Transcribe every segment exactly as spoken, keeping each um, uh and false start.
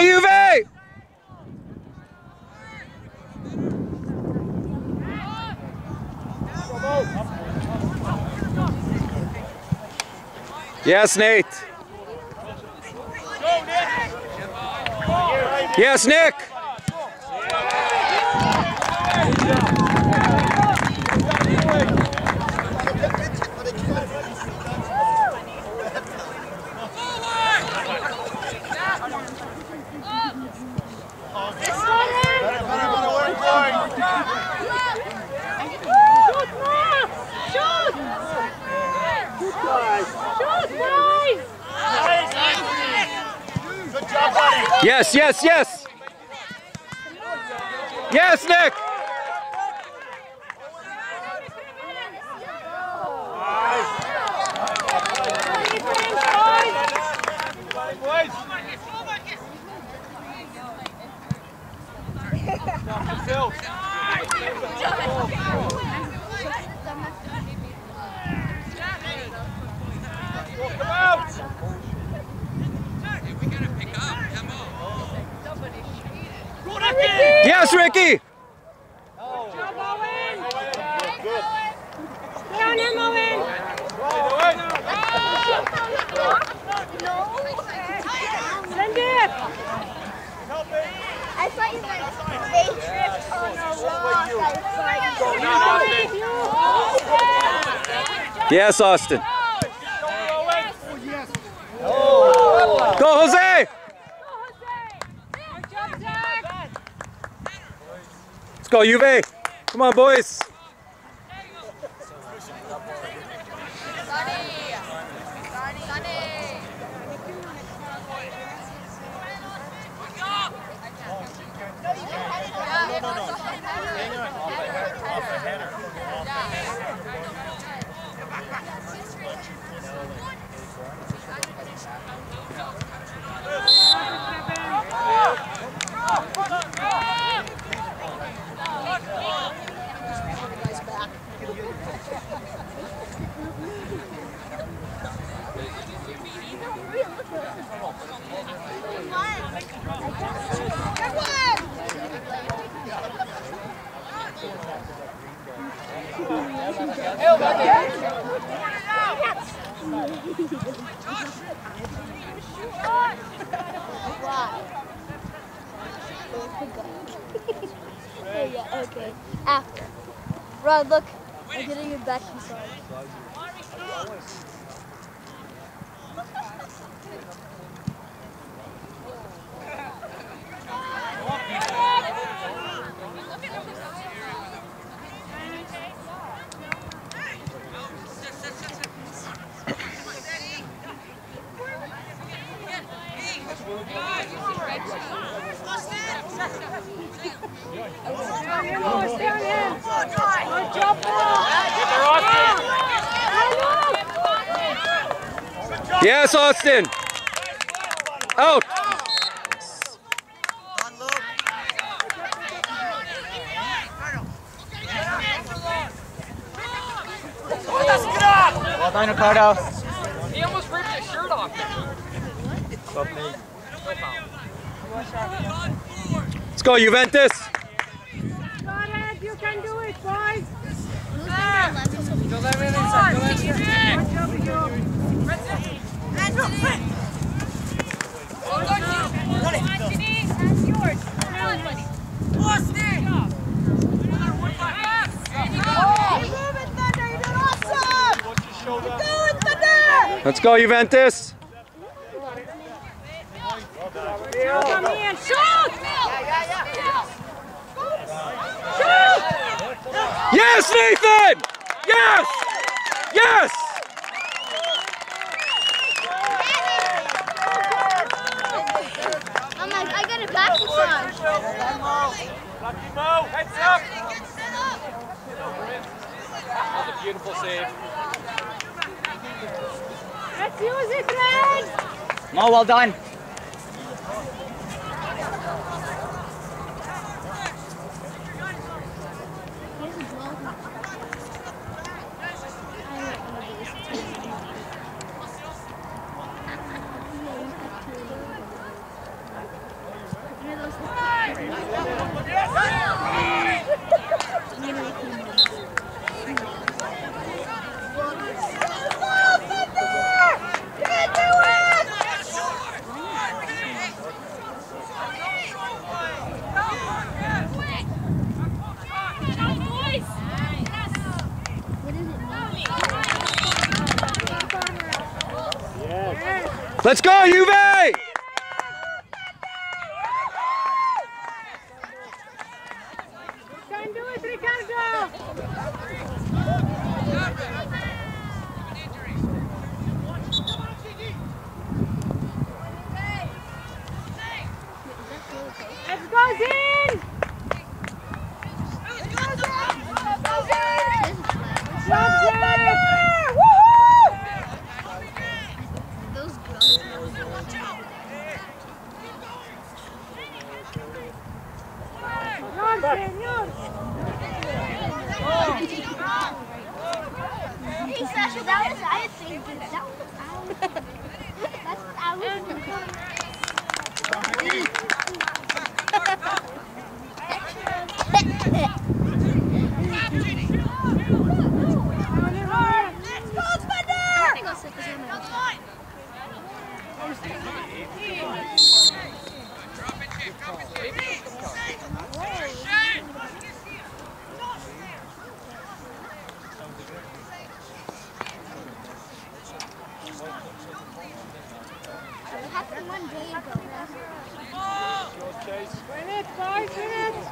Juve! Yes, Nate. Yes, Nick. Yes, yes, yes. Yes, Nick. Yes, Ricky! Down him, Owen! Send it! I thought you meant they tripped on a rock. Yes, Austin. Go, Jose! Let's go, Juve! Come on, boys! Yeah, okay. After. Rod, look. I'm getting your back inside. Yes, Austin! Out! Well done, Ricardo. He almost ripped his shirt off. Let's go, Juventus! Gareth, you can do it, boys! Let's go, Juventus! Come in, shoot! Shoot! Yes, Nathan! Yes! Yes! I'm like, I got a back massage. Lucky Mo, heads up! That was a beautiful save. Let's use it, Red! Mo, well done. Let's go, Juve! Can do it, Ricardo! Let's go, Zin! Those girls. Hey, Sasha, that was I think that was out. That's what I was one day ago. Minutes, five minutes!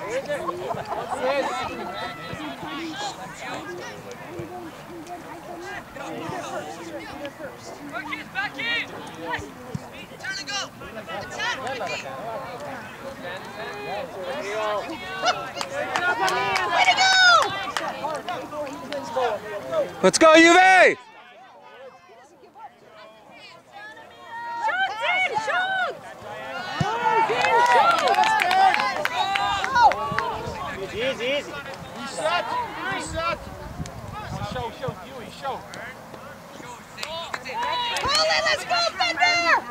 Back in! Turn and go! Attack! Way to go! Let's go, Juve! Easy, easy. Reset, reset. Show, show, Huey, show. Call it, let's go, Fender!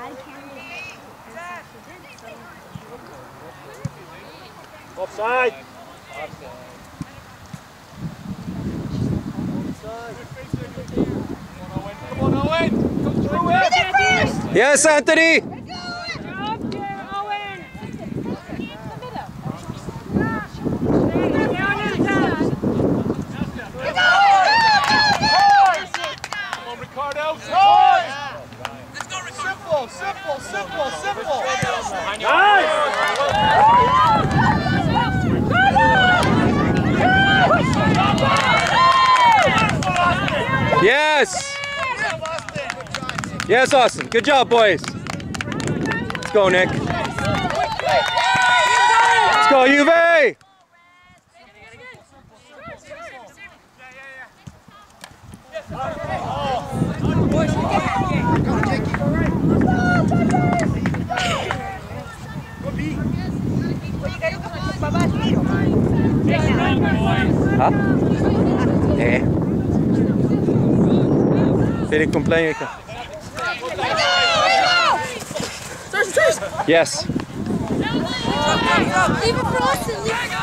Offside. Come on, Owen. Come through it. Yes, Anthony! Simple, simple, simple, simple. Yes! Yes, Austin. Good job, boys. Let's go, Nick. Let's go, Juve! ¿Ah? Eh. Feliz cumpleaños, hija. Yes. Leave it for us and leave it.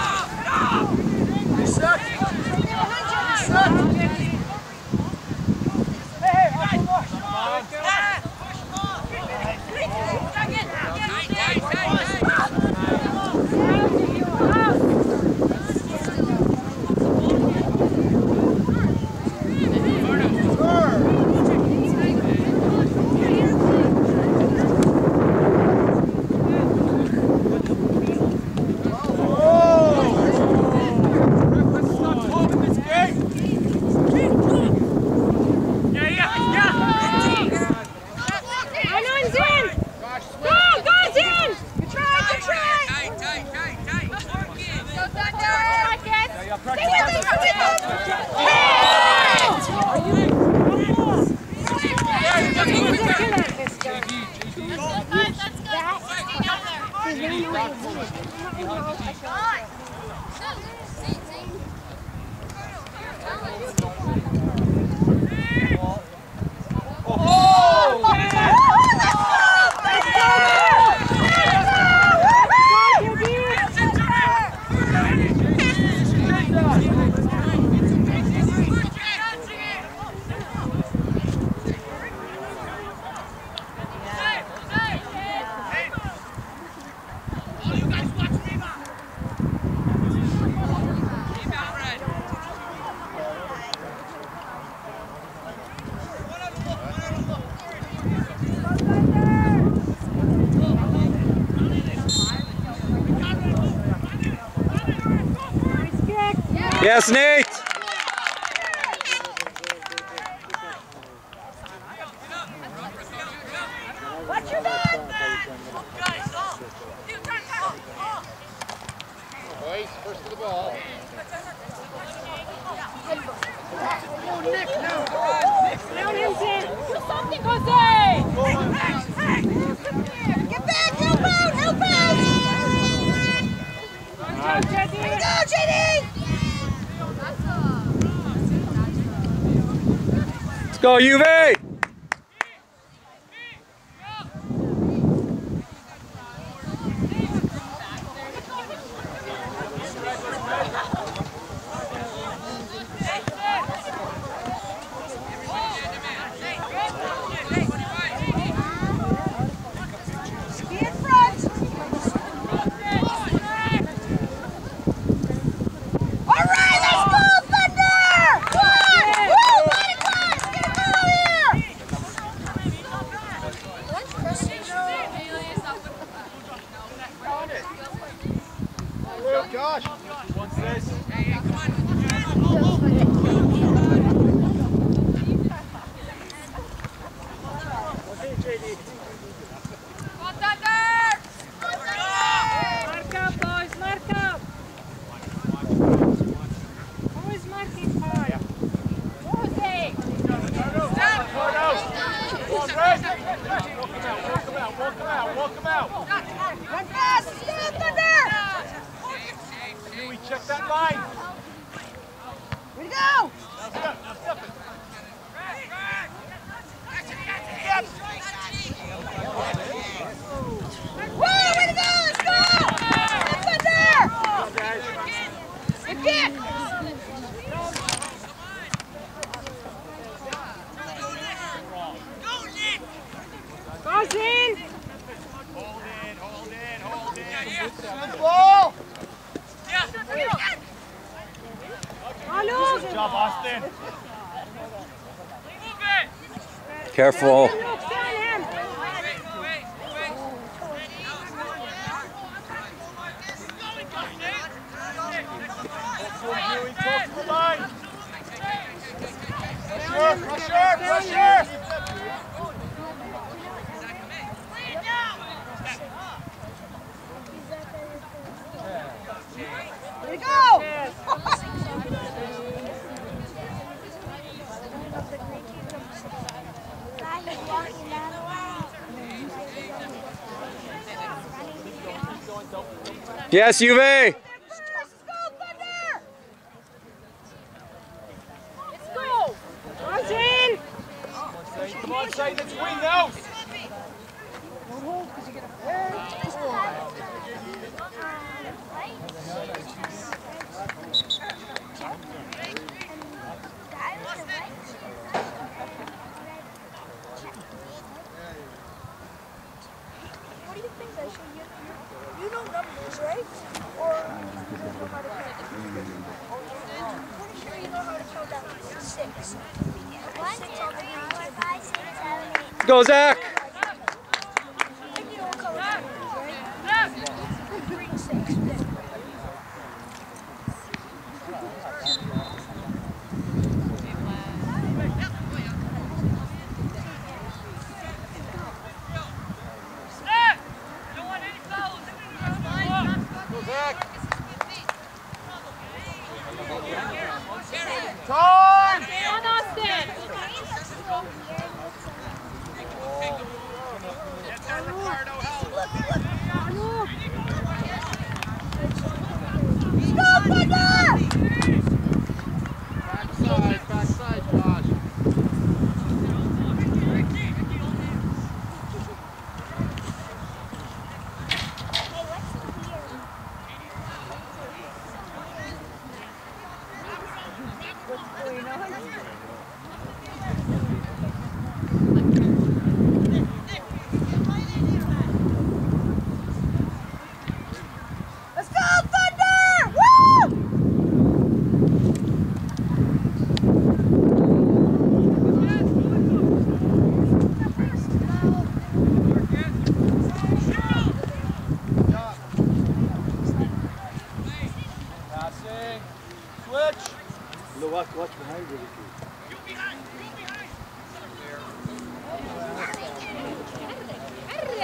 Yes, Nate. What you doing? Boys, first to the ball. Down him, Jen. Do something, Jose. Get back, help out, help out. Go, J D. Go, J D. Let's go, U V. Josh, what's this? Mark up, boys, mark up. Who is marking hard? Jose. Come on, Red. Walk him out, walk him out, walk him out, walk him out. Run fast, stay Thunder. Huey, check that line. Way to go. Now step, now step it. Woo, way to go, let's go. Thunder. Good kick. Goes in. Hold in, hold in, hold in. Good ball. Hallo. Good job, Austin. Careful. Look down him. Huey, talk to the line. Pressure, pressure, pressure. Way to go. Yes, U V. Let's go, Thunder. Let's go. Goes in. Come on, say let's win now. What do you think, Aisha? You, you, you know numbers, right? Or you know how to count? I'm pretty sure you know how to count that six. One, two, three, four, five, six, seven, eight. Let's go, Zach. I think you know what color numbers, right? Three and six. Yeah. Time! On Austin.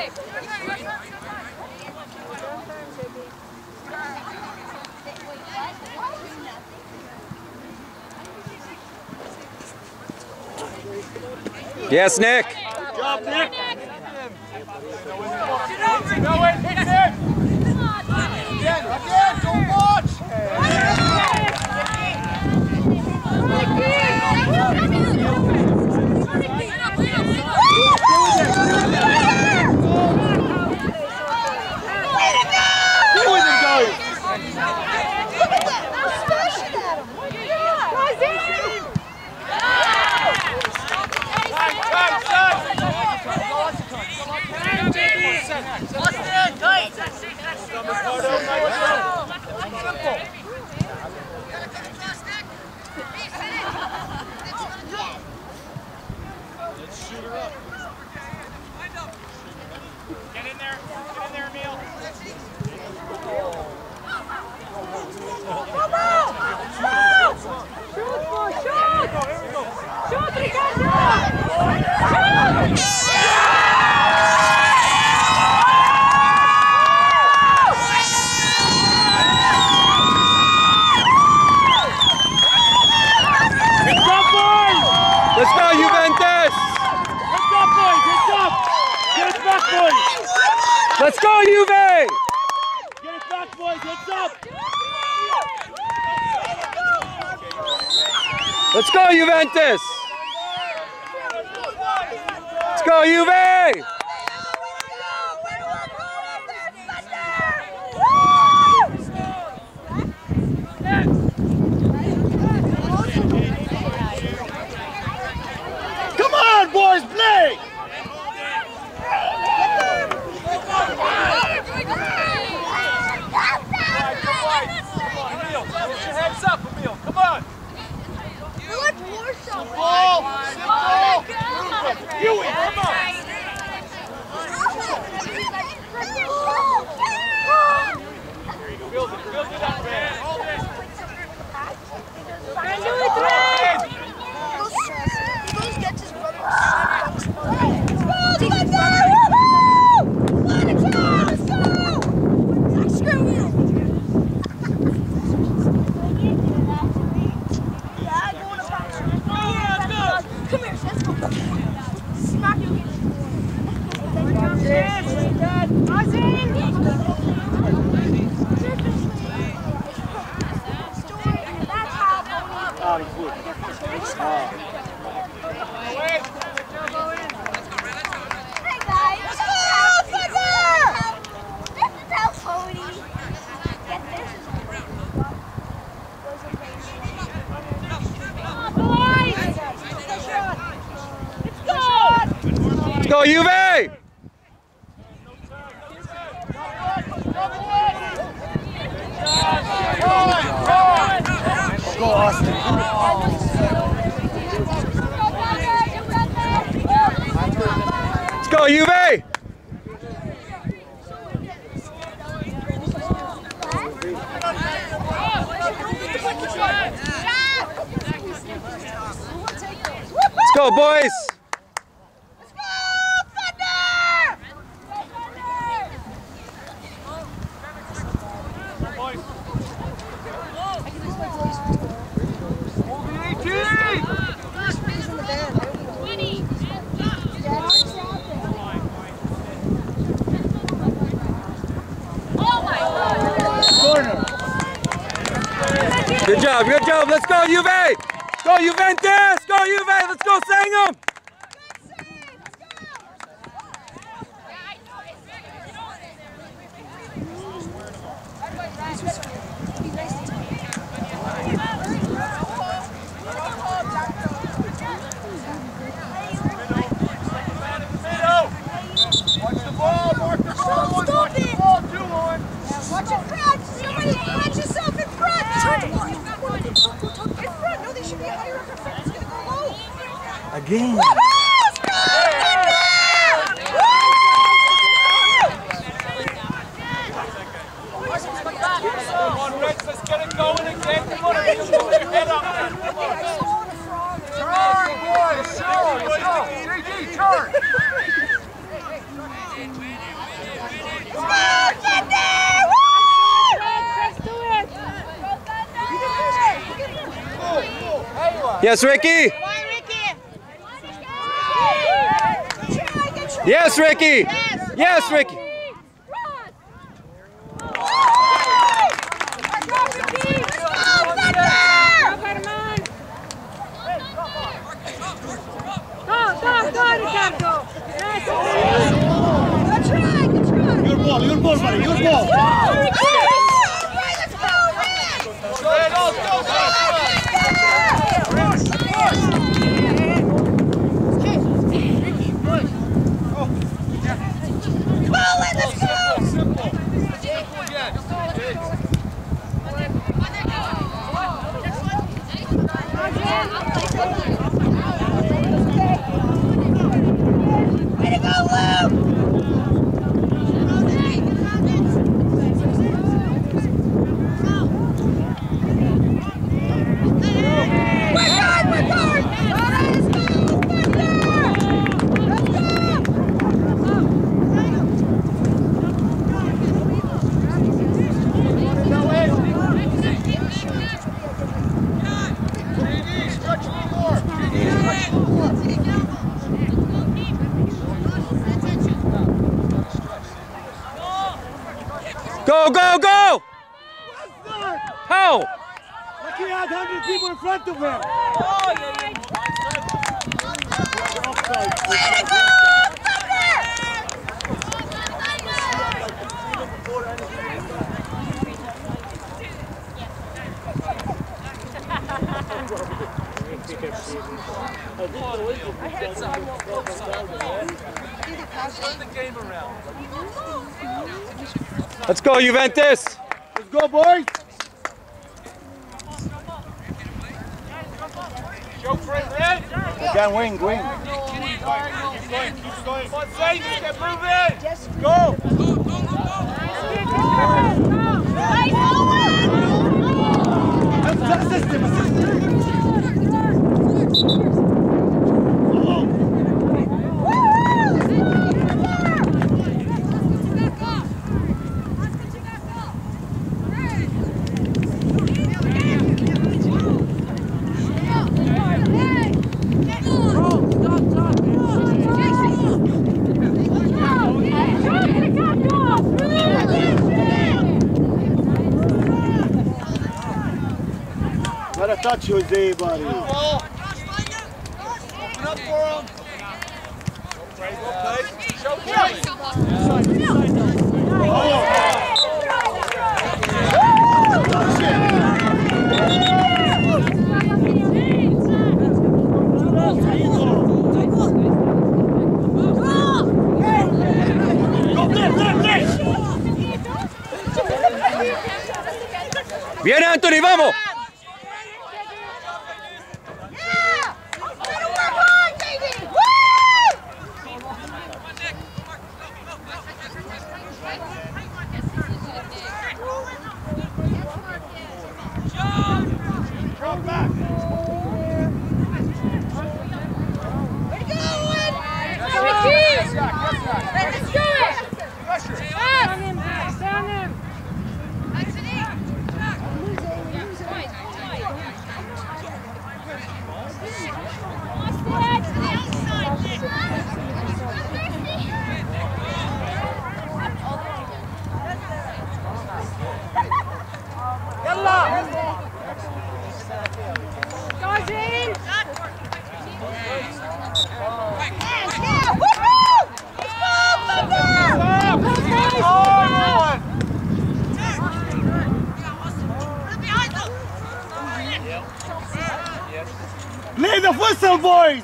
Yes, Nick. Good job, Nick. Go in, hit him. Again, again, don't watch. Get in there, get in there, Emil. Come on! Shoot! Shoot, boy, shoot! Shoot, Ricardo! Shoot! Let's go, Juventus! Heads up, boys, heads up! Get us back, boys! Let's go, Juve! Get us back, boys, heads up! Let's go, Juventus! Let's go, Juve! Come on, boys, play! Get your heads up, Emil, come on! Simple! Simple! Huey, come on! Build it, build it up, man! Hold it! Let's go, Juve! Go, Austin. Let's go, Juve! Let's go, boys! Good job, good job. Let's go, Juve! Go, Juventus! Go, Juve! Let's go, Sangam! Watch the ball, Marcus. Watch the ball, do one. Watch it, Fred! Somebody watch yourself in front! In front! No, they should be higher up in front. It's gonna go low. Again. Come on, Reds, let's get it going again. Come on, Emil, put your head up, man. Come on. Turn, boys, turn. Let's go. J D, turn. Yes, Ricky. Come on, Ricky. Yes, Ricky. Yes, Ricky. Your ball, your ball, buddy, your ball. Go, go, go! How? Like he had one hundred people in front of him. Let's go, Juventus! Let's go, boys! Show for it, man. Again, wing, wing. Keep going, keep going, keep going. Come on, Zane, get moving. Go. Assist him, assist him. Let a touch, Jose, buddy. Open up for him. Well played. Show play. Viene Anthony, vamos! Play the whistle, boys!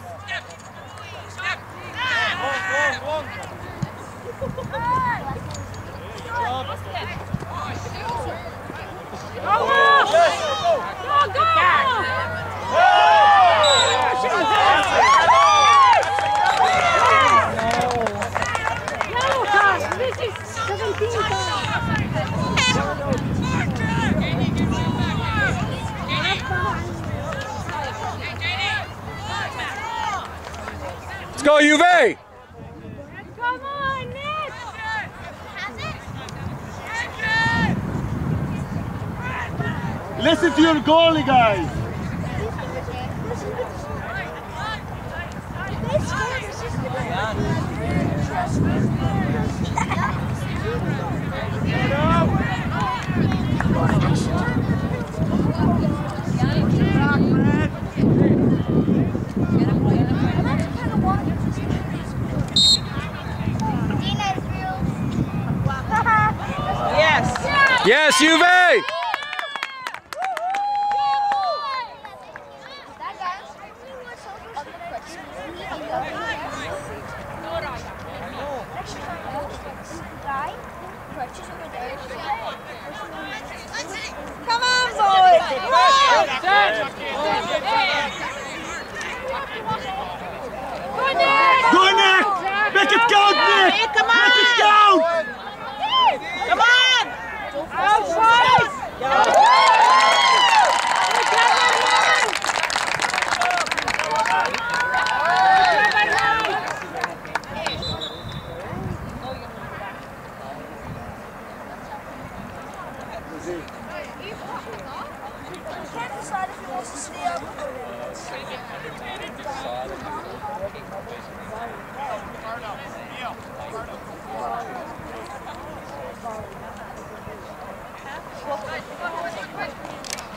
Let's go, Juve! Come on, Nick! Listen to your goalie, guys! Yes, Juve! Come on, boys! Come on! Go in there! Make it go, Nick! Come Make it go! Come on! Outside! Can't decide if he wants to stay up or